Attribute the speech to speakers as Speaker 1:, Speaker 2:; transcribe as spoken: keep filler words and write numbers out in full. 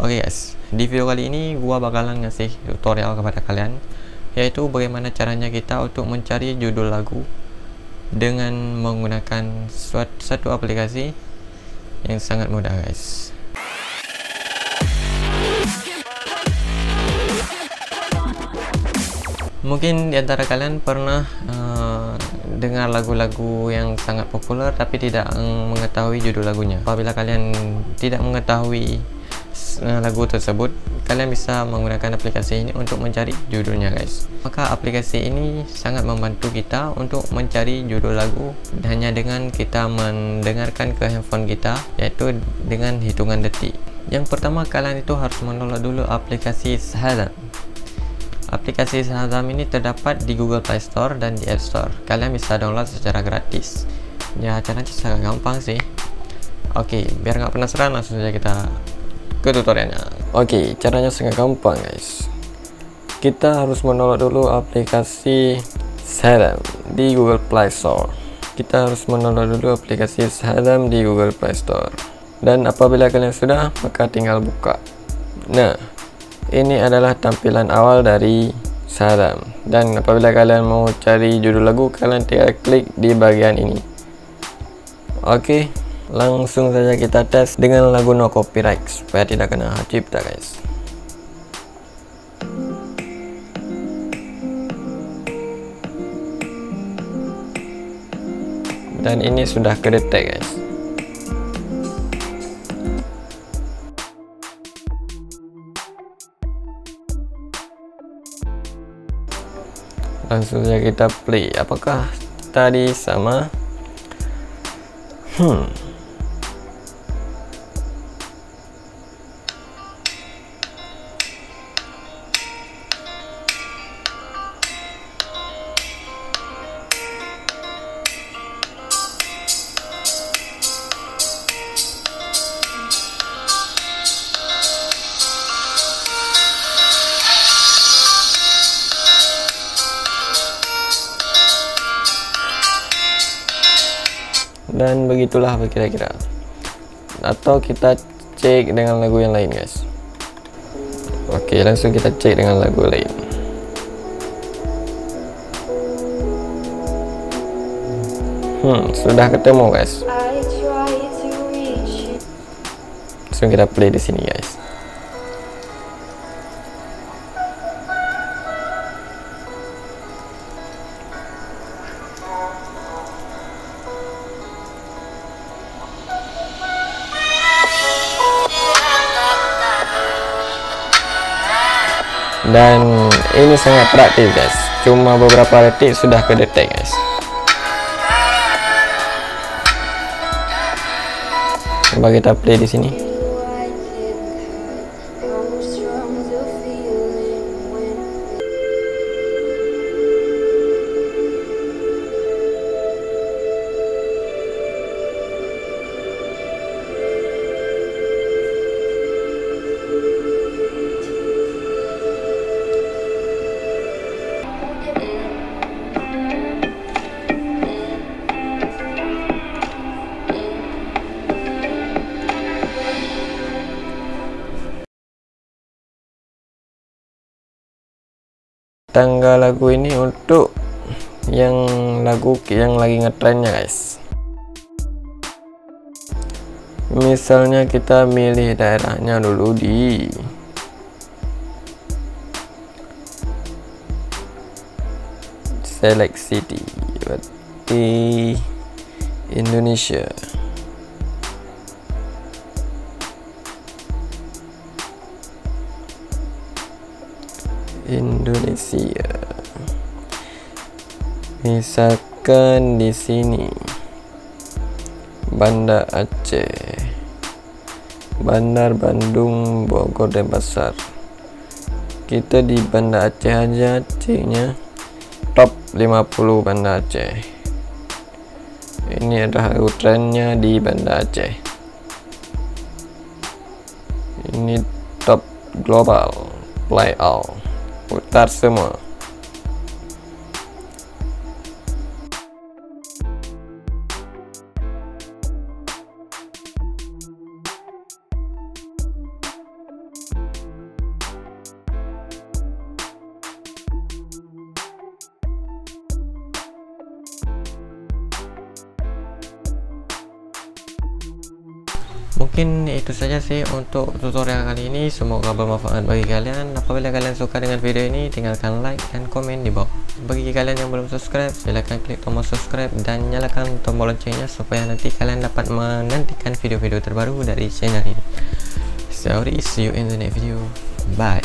Speaker 1: Oke guys, di video kali ini gua bakalan ngasih tutorial kepada kalian, yaitu bagaimana caranya kita untuk mencari judul lagu dengan menggunakan suatu, satu aplikasi yang sangat mudah guys. Mungkin diantara kalian pernah uh, dengar lagu-lagu yang sangat populer tapi tidak uh, mengetahui judul lagunya. Apabila kalian tidak mengetahui uh, lagu tersebut, kalian bisa menggunakan aplikasi ini untuk mencari judulnya guys. Maka aplikasi ini sangat membantu kita untuk mencari judul lagu hanya dengan kita mendengarkan ke handphone kita, yaitu dengan hitungan detik. Yang pertama, kalian itu harus mendownload dulu aplikasi Shazam. Aplikasi Shazam ini terdapat di Google Play Store dan di App Store. Kalian bisa download secara gratis. Ya, caranya sangat gampang sih. Oke, biar nggak penasaran, langsung saja kita ke tutorialnya. Oke, caranya sangat gampang guys. Kita harus mendownload dulu aplikasi Shazam di Google Play Store. Kita harus mendownload dulu aplikasi Shazam di Google Play Store. Dan apabila kalian sudah, maka tinggal buka. Nah, ini adalah tampilan awal dari Shazam. Dan apabila kalian mau cari judul lagu, kalian tinggal klik di bagian ini. Oke, langsung saja kita tes dengan lagu no copyright supaya tidak kena hak cipta guys. Dan ini sudah kedetek guys. Langsung saja kita play. Apakah tadi sama? Hmm. Dan begitulah kira-kira. Atau kita cek dengan lagu yang lain guys. Oke, langsung kita cek dengan lagu lain. Hmm, sudah ketemu guys. Langsung kita play di sini guys. Dan ini sangat praktis guys, cuma beberapa detik sudah kedetek guys. Coba kita play di sini. Tanggal lagu ini untuk yang lagu yang lagi ngetrennya guys. Misalnya kita milih daerahnya dulu di select city, berarti Indonesia. Indonesia. Misalkan di sini Banda Aceh, Bandar Bandung, Bogor, Denpasar. Kita di Banda Aceh aja, ceknya top lima puluh Banda Aceh. Ini adalah trennya di Banda Aceh. Ini top global, play all. Putar semua. Mungkin itu saja sih untuk tutorial kali ini, semoga bermanfaat bagi kalian. Apabila kalian suka dengan video ini, tinggalkan like dan komen di bawah. Bagi kalian yang belum subscribe, silahkan klik tombol subscribe dan nyalakan tombol loncengnya supaya nanti kalian dapat menantikan video-video terbaru dari channel ini. Sorry, see you in the next video. Bye.